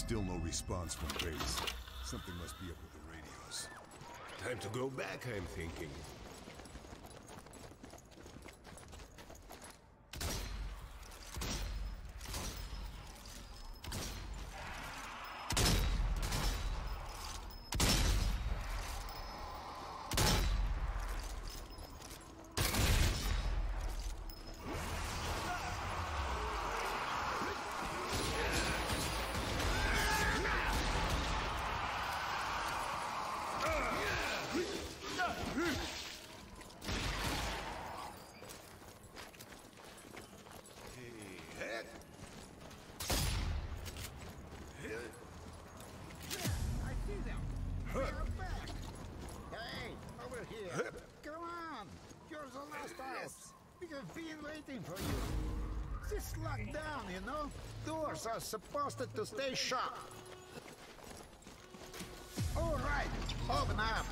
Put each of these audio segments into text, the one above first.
Still no response from base. Something must be up with the radios. Time to go back, I'm thinking. I see them. They're back. Hey, over here. Come on. You're the last out. We have been waiting for you. This locked down, you know? Doors are supposed to stay shut. All right. Open up.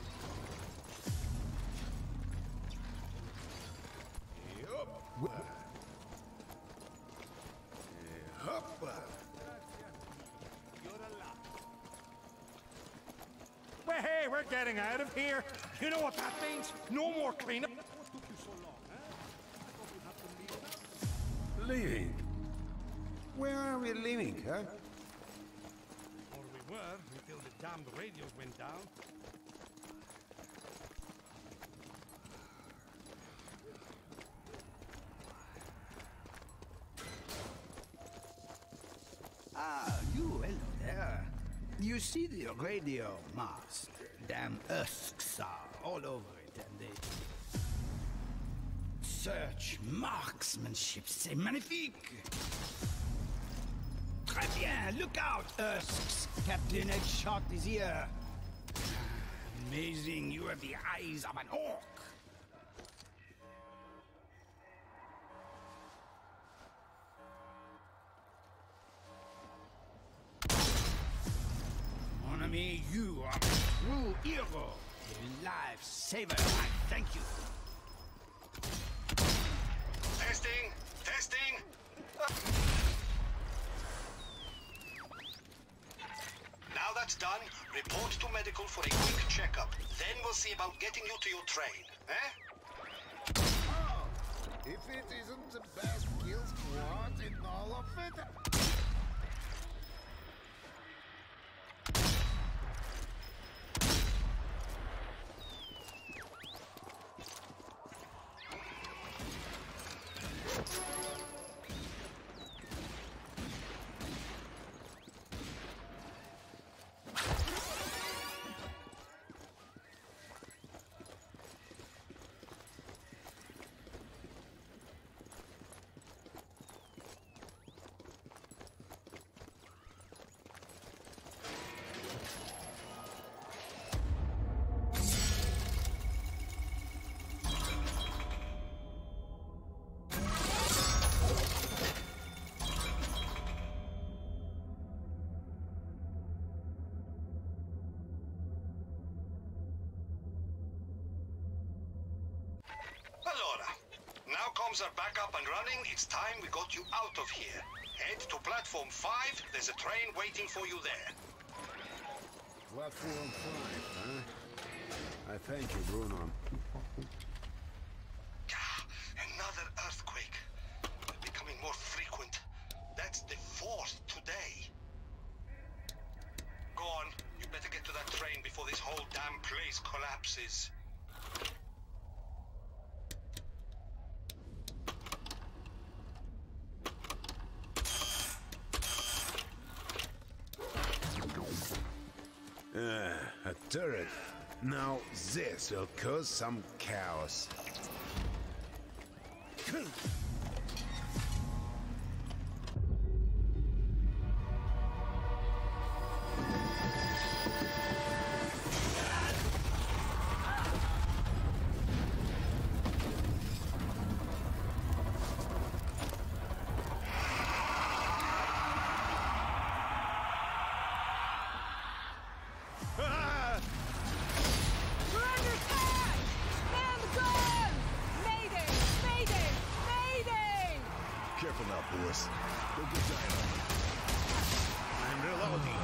Well, hey, we're getting out of here. You know what that means? No more cleanup. Leaving? Where are we leaving, huh? Or we were, until the damned radios went down. Ah, you, hello there. You see the radio mast? Damn husks are all over it, and they... Search marksmanship, c'est magnifique! Très bien, look out, husks! Captain Headshot is here. Amazing, you have the eyes of an orc. Mon ami, you are a true hero. A lifesaver, I thank you. Testing! Testing! Now that's done, report to medical for a quick checkup. Then we'll see about getting you to your train, eh? Oh, if it isn't the best kill squad in all of it... Are back up and running. It's time we got you out of here. Head to platform 5. There's a train waiting for you there. Platform 5, huh? I thank you, Bruno. Another earthquake. They're becoming more frequent. That's the 4th today. Go on. You better get to that train before this whole damn place collapses. A turret. Now this will cause some chaos. Careful now, boys. Don't get dying. I'm reloading. reloading.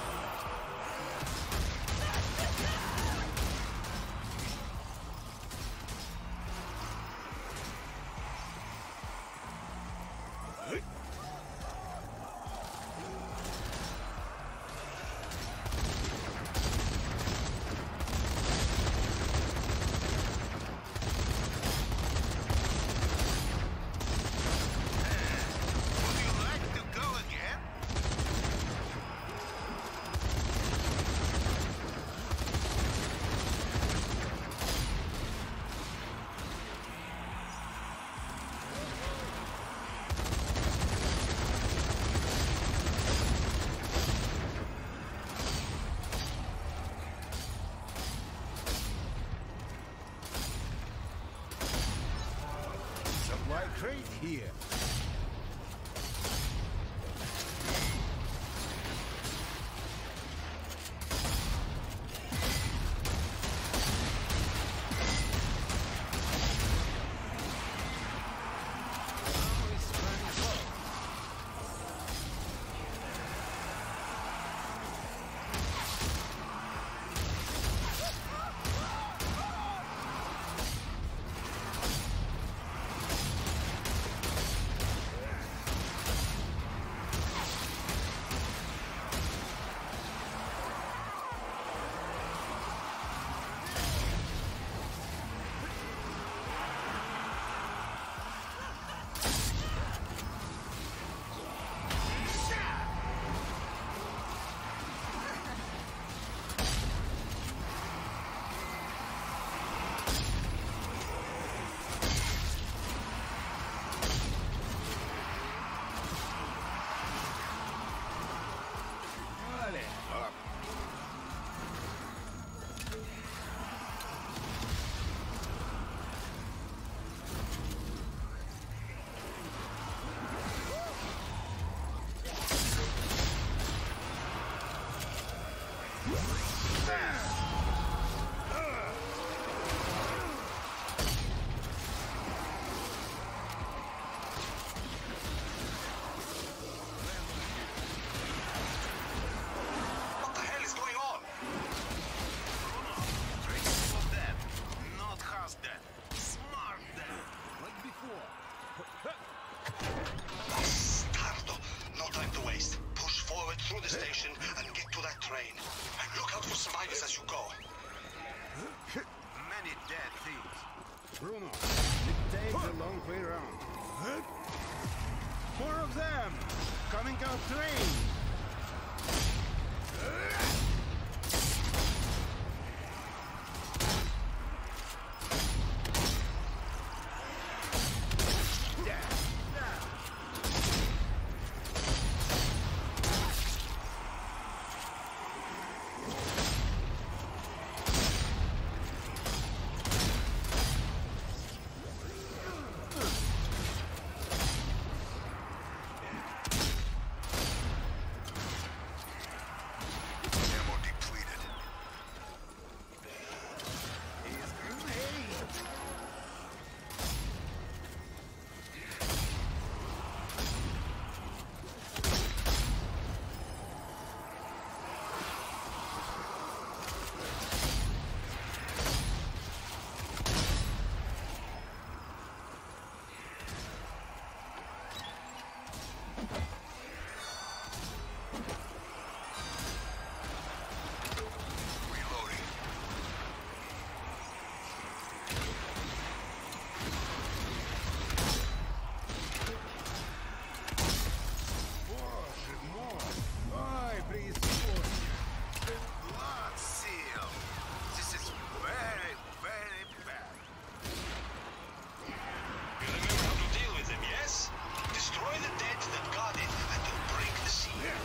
Would you like to go again? Supply crate here. What the hell is going on? Trace of that. Not has that. Smart that. Like before. Bastardo! No time to waste. Push forward through the station and get to that train. And look out for survivors as you go. Many dead things. Bruno, it takes a long way round. More of them! Coming out train! Ammo depleted. Reloading. Боже мой! Ой, преисподня! Blood seal. This is very, very bad. You remember how to deal with them, yes? Destroy the dead that guard it and they'll break the seal.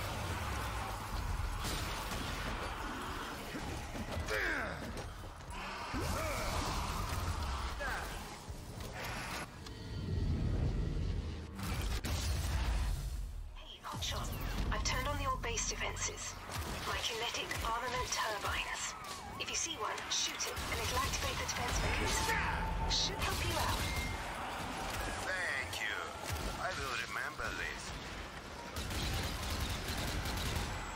Hey, Hotshot. I've turned on the old base defenses. My kinetic armament turbines. If you see one, shoot it, and it'll activate the defense mechanism. Should help you out. Thank you. I will remember this.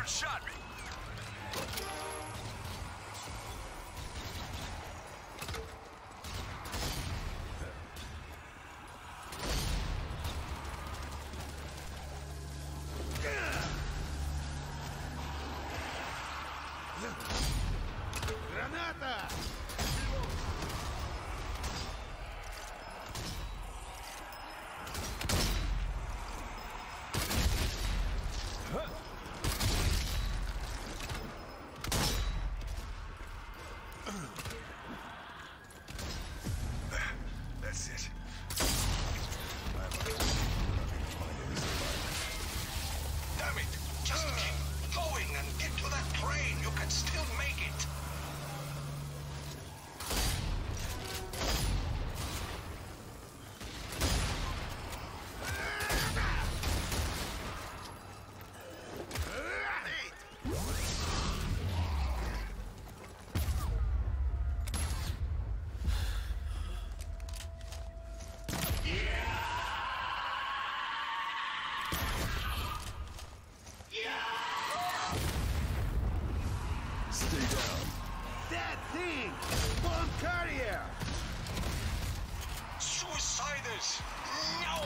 bastard shot me! Granata! That's it. Damn it! Just keep going and get to that train. You can still make it. Stay down. That thing! Bomb carrier! Suiciders! No!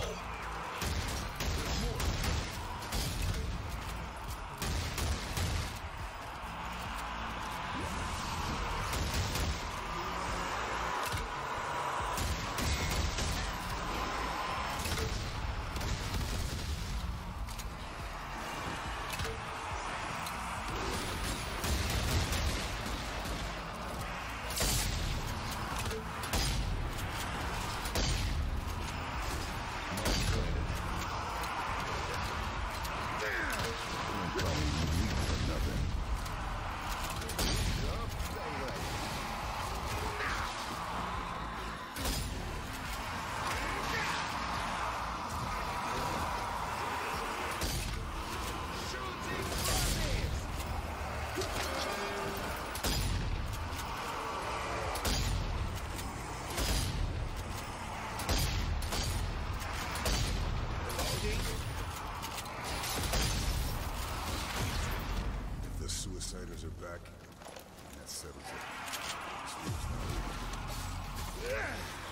If the suiciders are back, that settles it. This room's not over.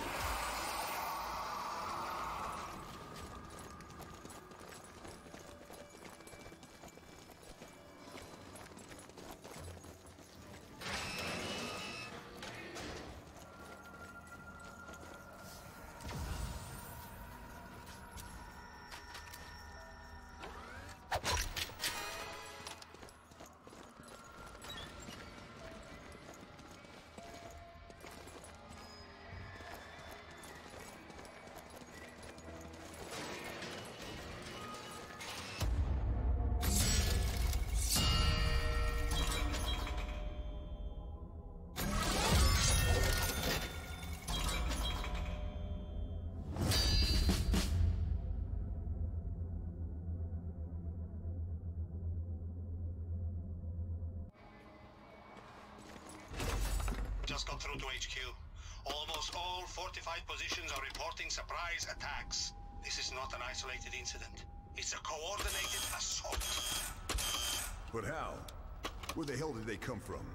Just got through to HQ. Almost all fortified positions are reporting surprise attacks. This is not an isolated incident. It's a coordinated assault. But how? Where the hell did they come from?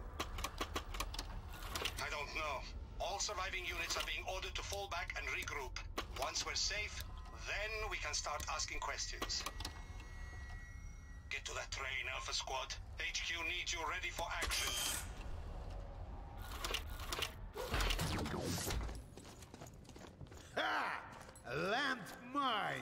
I don't know. All surviving units are being ordered to fall back and regroup. Once we're safe, then we can start asking questions. Get to that train, Alpha Squad. HQ needs you ready for action. Ha! Landmine!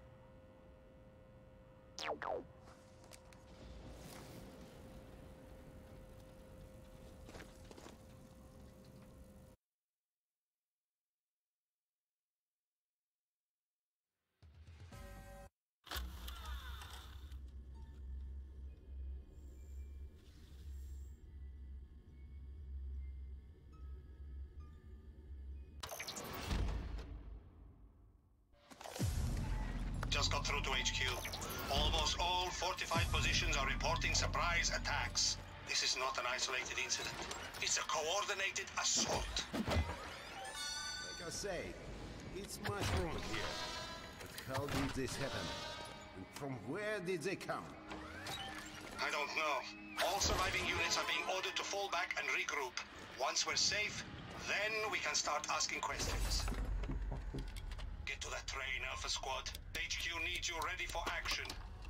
Just got through to HQ. Almost all fortified positions are reporting surprise attacks. This is not an isolated incident. It's a coordinated assault. Like I say, it's much wrong here. But how did this happen? And from where did they come? I don't know. All surviving units are being ordered to fall back and regroup. Once we're safe, then we can start asking questions. Get to that train, Alpha Squad. HQ needs you ready for action.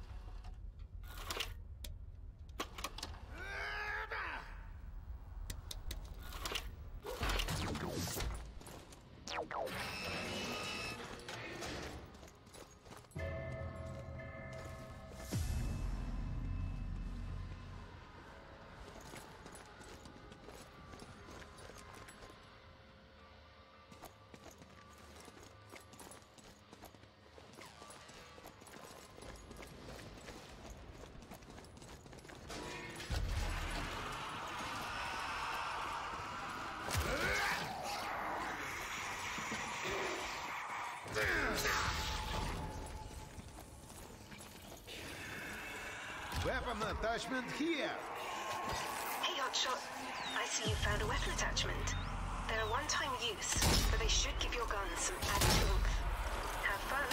Weapon attachment here! Hey, Hotshot. I see you found a weapon attachment. They're a one-time use, but they should give your gun some added oomph. Have fun.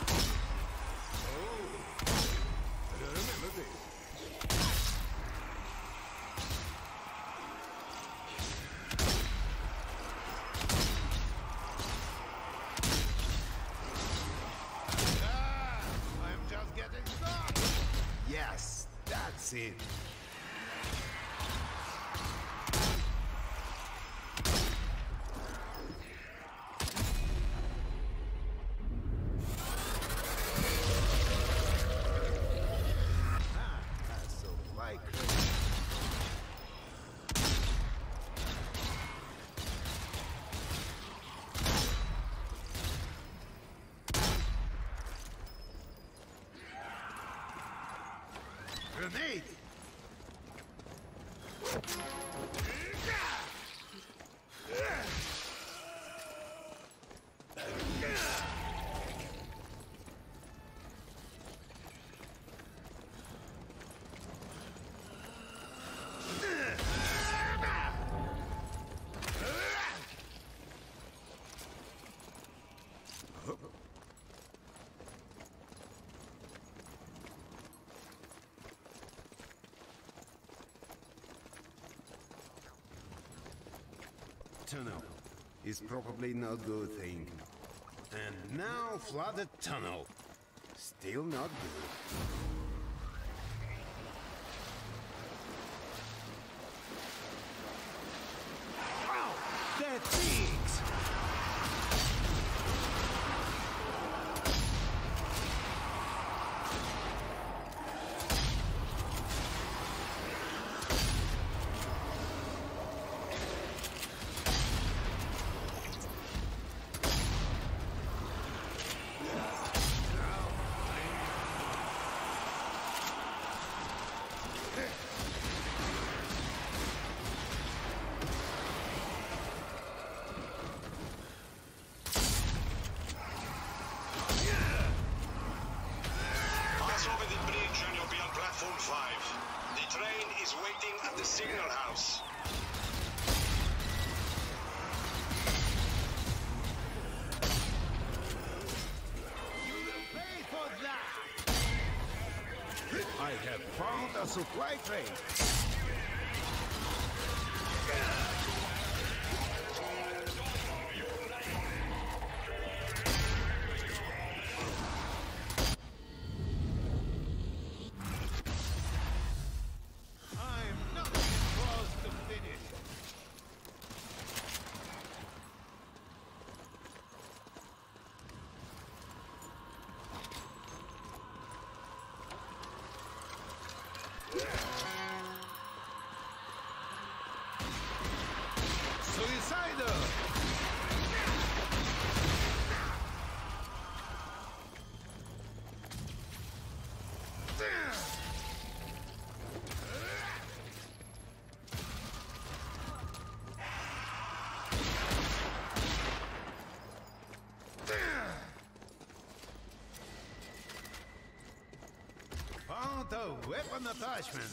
I don't remember this. I'm just getting started. Yes, that's it. That's so likely. Grenade! Tunnel is probably not good thing. And now flooded tunnel. Still not good. Ow! That things! Pass over the bridge and you'll be on platform 5. The train is waiting at the signal house. Pay for that! I have found a supply train. I'm not close to finish. Suicidal! Found a weapon attachment.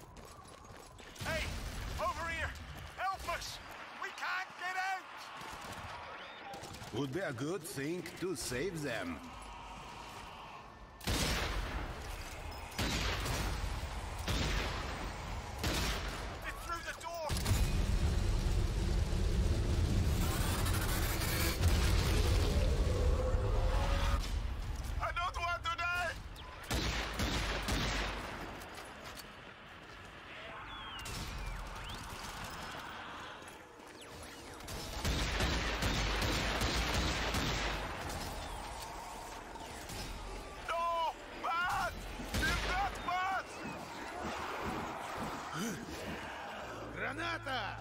Hey! Over here! Help us! We can't get out! Would be a good thing to save them. It's through the door! I don't want to die! No! Bad! They've got bad! Granata!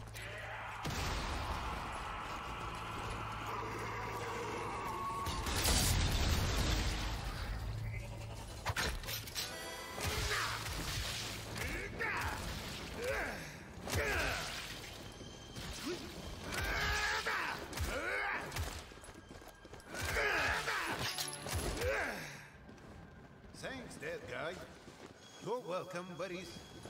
Thanks, dead guy. You're welcome, buddies.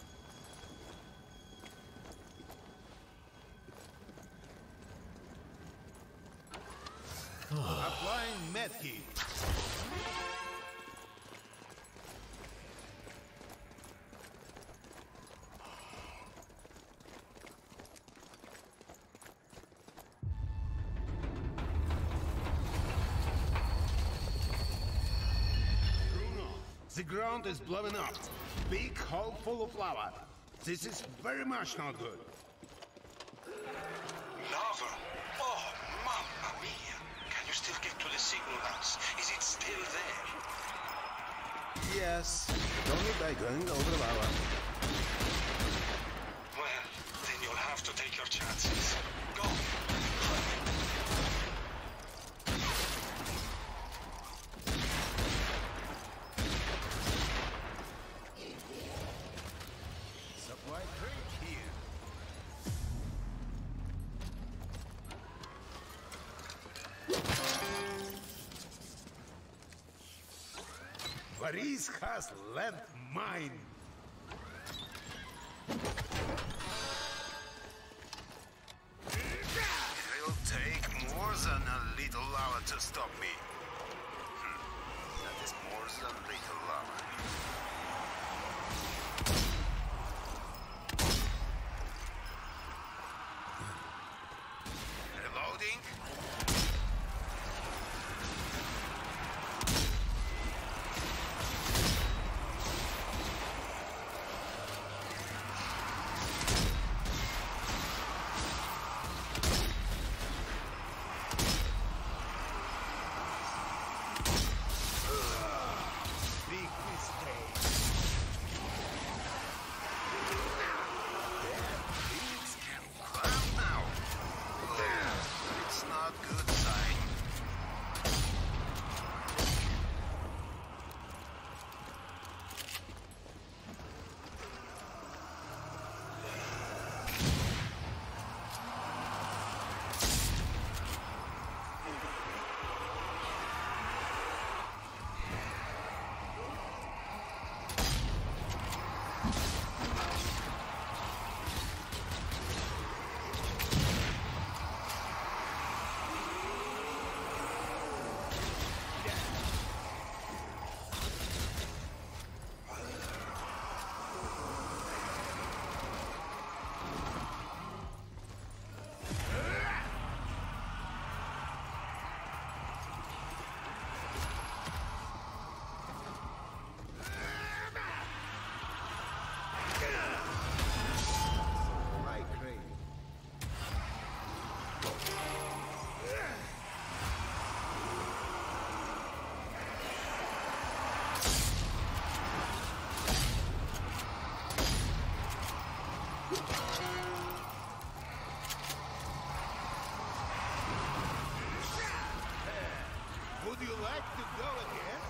Applying medkit. The ground is blowing up. Big hole full of lava. This is very much not good. Lava? Oh, mamma mia! Can you still get to the signal house? Is it still there? Yes, only by going over lava. Well, then you'll have to take your chances. Go! Supply crate here. Boris has lent mine. It'll take more than a little lava to stop me. That is more than little lava. Reloading. Big mistake. Things can climb now. Oh, it's not good sign. Supply crate. Would you like to go again?